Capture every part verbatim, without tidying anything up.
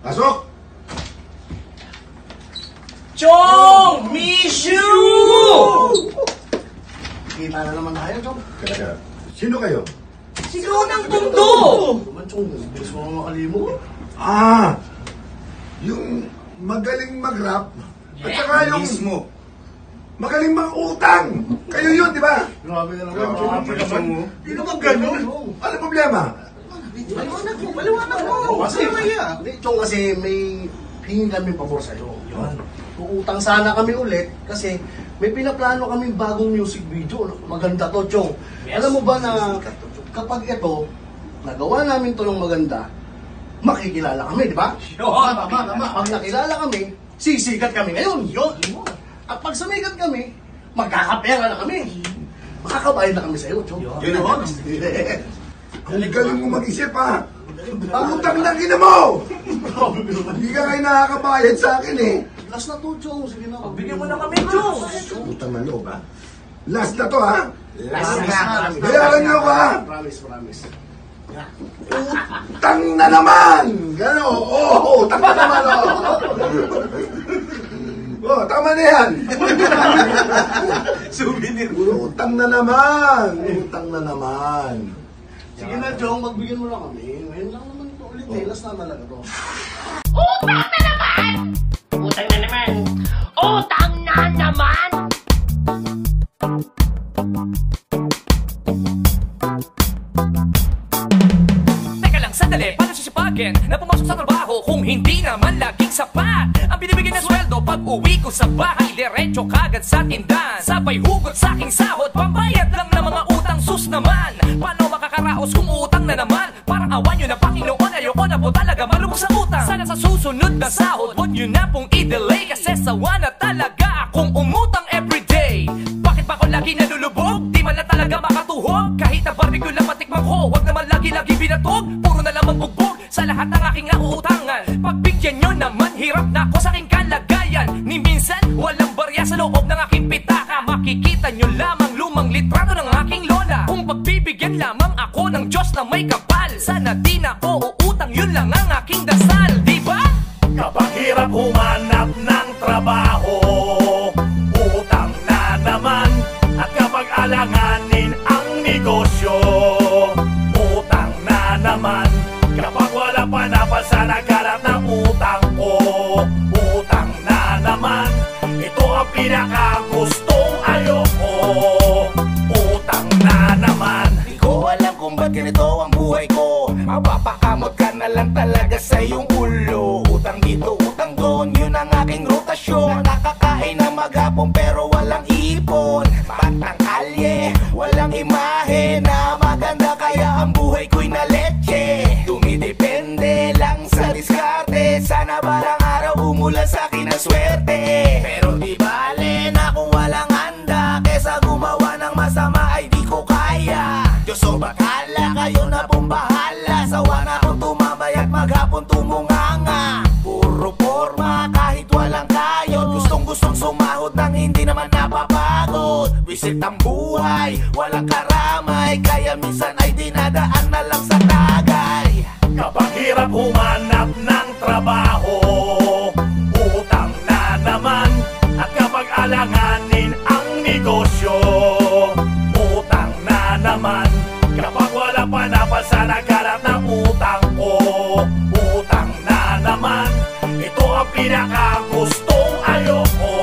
Pasok! Chong! Miss you! Kita na naman tayo, Chong. Kaya, kaya. Sino kayo? Sigaw ng mundo! Naman, Chong. Gusto ko makalimot eh. Ah! Yung magaling mag-rap at saka yung Mismo. magaling mang-utang. Kayo yun, di ba? Grabe ka naman, Grabe Chong. ka naman. Hindi naman ganun. Ano problema? Paliwanag mo, paliwanag mo. Kasi, hindi, Chong, kasi may hingin kami pabor sa'yo. Yun. Uutang sana kami ulit kasi may pinaplano kami bagong music video. Maganda to, Chong. Yes. Alam mo ba na kapag ito, nagawa namin to ng maganda, makikilala kami, di ba? Yun. Tama, tama. Pag nakilala kami, sisikat kami ngayon. Yun. At pag sumikat kami, magkakapera na kami. Makakabayad na kami sa'yo, Chong. Yun. Ang galing mo mag-isip, ha? Utang na ina mo! Hindi ka kayo nakakabayad sa akin, eh. Last na to, Chong. Sige na. Bigyan mo na kami, Chong! Utang na loob, ha? Last na to, ha? Last na. Bayaran niyo ako, ha? Promise, promise. Utang na naman! Gano? Oo, oh, utang na naman, oh! Oh, tama na yan! Souvenir. Utang na naman! Utang na naman! Sige na, Chong. Magbigyan mo na kami. Ngayon lang naman ito ulit, eh. Last na talaga to. Utang na naman! Utang na naman! Utang na naman! Teka lang, sandali, paano sisipagin na pumasok sa trabaho kung hindi naman laging sapat? Ang binibigyan ng sweldo pag uwi ko sa bahay, diretso kagad sa tindahan, sabay hugot sa aking sahod, pambayad lang ng mga utang, sus naman. Paano makakaraos kung utang na naman? Parang awan nyo na Panginoon, ayoko na po talaga malubog sa utang. Sana sa susunod na sahod, huwag nyo na pong i-delay, kasi sawa na talaga akong umutang everyday. Bakit pa ako lagi nalulubog? Di man na talaga makatuhog. Kahit na barbecue lang matikman ko, huwag naman lagi-lagi binatog. Puro na lamang bugbog sa lahat ng aking nauutangan. Pagbigyan nyo naman, hirap na ako sa aking kalagayan. Ni minsan, walang barya sa loob ng aking pitaka. Makikita nyo lamang lumang litrato ng aking lola. Kung pagbibigyan lamang ako ng Diyos na may kapal, sana di na ako uutang, yun lang ang aking dasal, di ba? Kapag hirap humanap ng trabaho, utang na naman. At kapag alanganin ang negosyo, utang na naman. Kapag wala pa napasa nagkalat ng utang ko, utang na naman. Ito ang pinakagustong ayoko, utang na naman. Di ko alam kung ba't ganito ang buhay ko. Mapapakamot ka na lang talaga sa iyong ulo. Utang dito, utang doon, yun ang aking rotasyon. Nakakain ng maghapon pero walang ipon. Batang kalye, walang imahe na maganda, kaya ang buhay ko'y na leche. Dumidepende lang sa diskarte, sana balang araw umulan sa akin ang swerte. Pero di bale na kung walang handa, kesa gumawa ng masama ay di ko kaya. Diyos o bakala, kayo na pong bahala. Sawa na akong tumambay at maghapon tumunganga. Puro forma kahit walang kayod, gustong gustong sumahod nang hindi naman napapagod. Visit ang buhay, walang karamay, kaya minsan ay dinadaan na lang sa tagay. Kapag hirap humanap ng trabaho, utang na naman. At kapag alanganin ang negosyo, utang na naman. Kapag wala pa napasa nagkalat ng utang ko, utang na naman. Ito ang pinakagustong ayoko,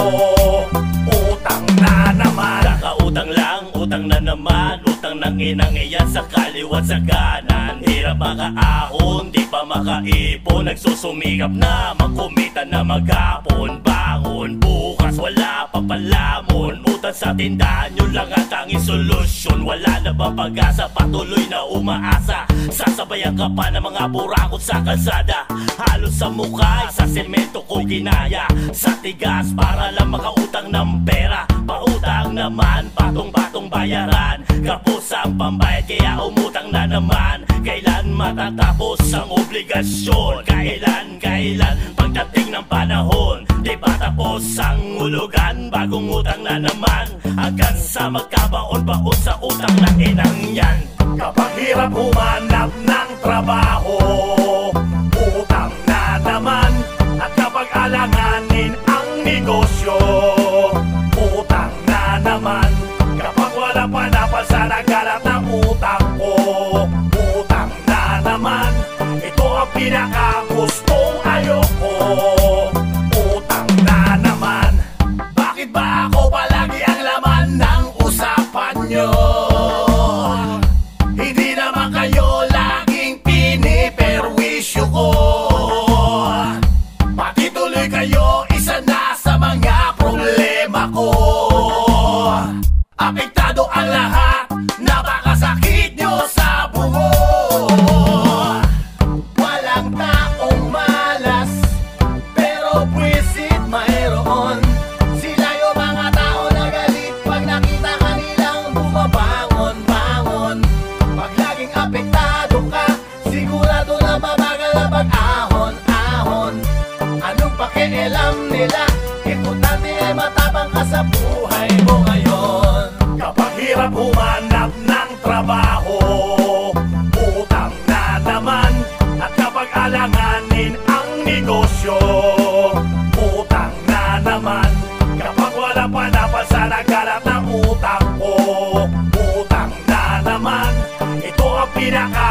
utang na naman. Kakautang lang, utang na naman. Utang ng inang iyan sa kaliwat sa kanan. Hirap makaahon, di pa makaipon. Nagsusumikap na magkumita na maghapon. Bangon bukas, wala pa palamon. Utang sa tindahan, yun lang ang tanging solusyon. Wala na ba pag-asa, patuloy na umaasa. Sasabayan ka pa ng mga burakot sa kalsada. Halos sa mukha, sa semento ko ginaya. Sa tigas para lang makautang ng pera. Pautang naman, patong-patong bayaran. Kapos ang pambayad kaya umutang na naman. Kailan matatapos ang obligasyon? Kailan, kailan pagdating ng panahon? Di ba tapos ang ulugan? Bagong utang na naman. Hanggang sa magkabaon-baon sa utang na inang yan. Kapag hirap humanap ng trabaho, utang na naman. sa nagalat ng utang ko. Utang na naman, ito ang pinakagustong ayoko. Utang na naman, bakit ba ako palagi ang laman ng usapan nyo? Hindi naman kayo laging piniperwisyo ko. Pati tuloy kayo isa na sa mga problema ko. Apektado ang lahat, napakasakit nyo sa buho. Walang taong malas, pero pwisit mayroon. Sila yung mga tao na galit pag nakita kanilang bumabangon-bangon. Pag laging apektado ka, sigurado na mabagal ang pag-ahon-ahon. Anong pakialam nila? Importante ay matapang ka sa buhay mo ngayon. Kapag hirap humanap ng trabaho, utang na naman. At kapag alanganin ang negosyo, utang na naman. Kapag wala pa napan sa nagalat ng utang ko, utang na naman. Ito ang pinaka